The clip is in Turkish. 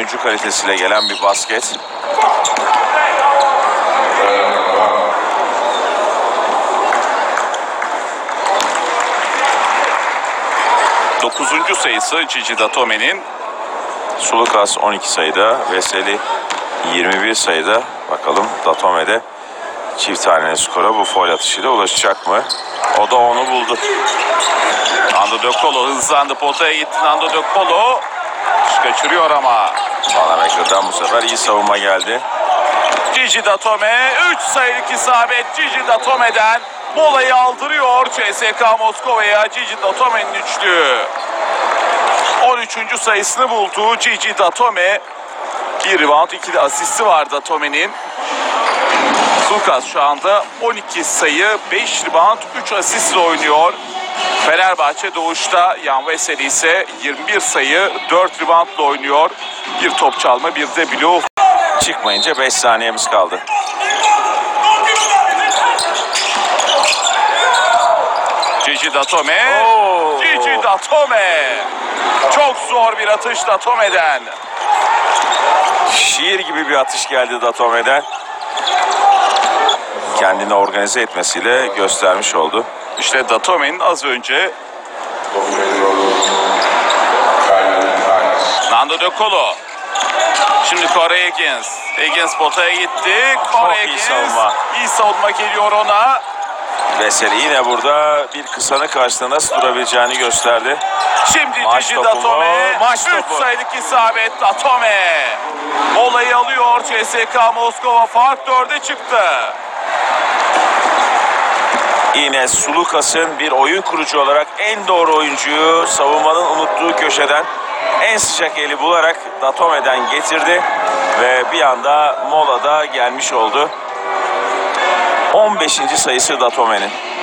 oyuncu kalitesiyle gelen bir basket. Dokuzuncu sayısı Gigi Datome'nin. Sulukas 12 sayıda, Veseli 21 sayıda. Bakalım Datome'de çift haneli skora bu faul atışıyla ulaşacak mı? O da onu buldu. Nando De Colo hızlandı, potaya gitti. Nando De Colo kaçırıyor ama Vanamaker'dan bu sefer iyi savunma geldi. Gigi Datome 3 sayılık isabet Gigi Datome'den molayı aldırıyor CSKA Moskova'ya. Gigi Datome'nin üçlüğü 13. sayısını buldu Gigi Datome. 1 rebound 2 de asisti var Datome'nin. Sulukas şu anda 12 sayı 5 rebound 3 asistle oynuyor. Fenerbahçe doğuşta, Yan Veseli ise 21 sayı 4 reboundla oynuyor. Bir top çalma, bir de bloğu çıkmayınca 5 saniyemiz kaldı. Gigi Datome. Gigi Datome. Çok zor bir atış Datome'den. Şiir gibi bir atış geldi Datome'den. Kendini organize etmesiyle göstermiş oldu. İşte Datome'nin az önce Nando De Colo. Şimdi Corey Higgins. Higgins potaya gitti. Corey Higgins iyi savunma geliyor ona. Veseli yine burada bir kısanın karşısında nasıl durabileceğini gösterdi. Şimdi Gigi Datome. 3 sayılık isabet Datome. Molayı alıyor CSKA Moskova. Fark 4'e çıktı. Yine Sulukas'ın bir oyun kurucu olarak en doğru oyuncuyu savunmanın unuttuğu köşeden en sıcak eli bularak Datome'den getirdi ve bir anda molada gelmiş oldu. 15. sayısı Datome'nin.